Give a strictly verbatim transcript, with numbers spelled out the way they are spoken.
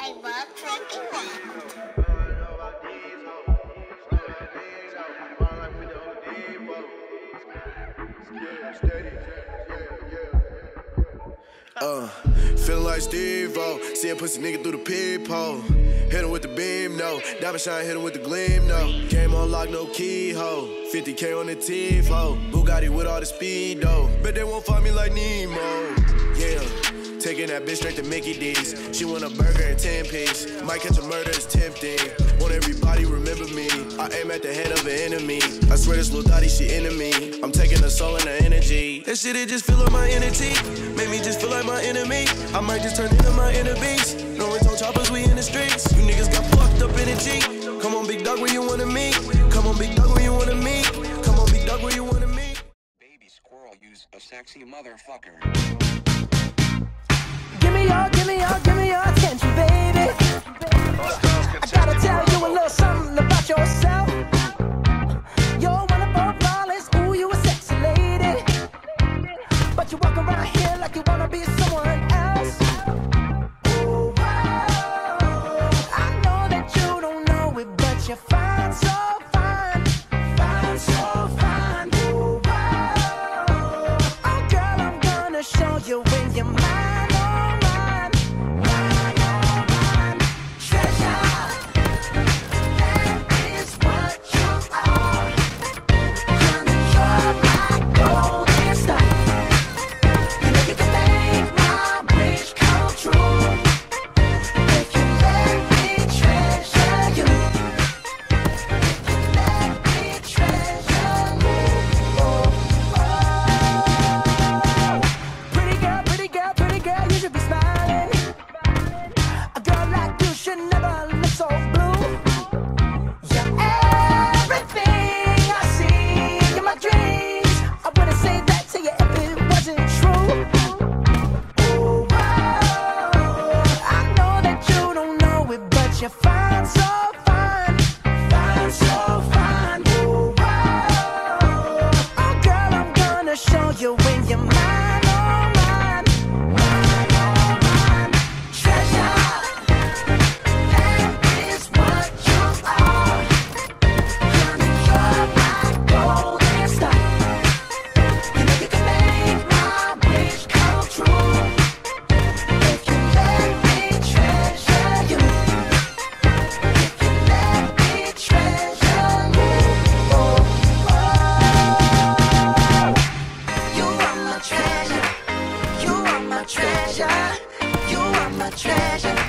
Uh, feeling like Steve-O, seeing pussy nigga through the peephole. Hit him with the beam, no. Diamond shine, hit him with the gleam, no. Game on lock, no keyhole. fifty K on the T-Fo. Bugatti with all the speed, though. Bet they won't find me like Nemo. Yeah. Taking that bitch straight to Mickey D's. She want a burger and ten piece. Might catch a murder, it's tempting. Want everybody remember me. I aim at the head of an enemy. I swear this little Dottie, she into me. I'm taking her soul and her energy. That shit, it just feel like my energy. Make me just feel like my enemy. I might just turn into my inner beast. No rental choppers, we in the streets. You niggas got fucked up energy. Come on, big dog, where you wanna meet? Come on, big dog, where you wanna meet? Come on, big dog, where you wanna meet? Baby squirrel, use a sexy motherfucker. Give me your, give me your, give me your attention, baby. I gotta tell you a little something about yourself. You're wonderful, flawless, ooh, you a sexy lady. But you walk around here like you wanna be someone else. Ooh, wow. I know that you don't know it, but you're fine, so fine. Fine, so fine. Ooh, wow. Oh, girl, I'm gonna show you when you're mine. You're fine, so fine, fine, so fine. Ooh, wow. Oh, girl, I'm gonna show you when you're mine, oh, mine, mine, oh, mine. Treasure, that is what you are. Honey, you're my golden star. You know you can make my wish come true. If you let me treasure you. Treasure, you are my treasure.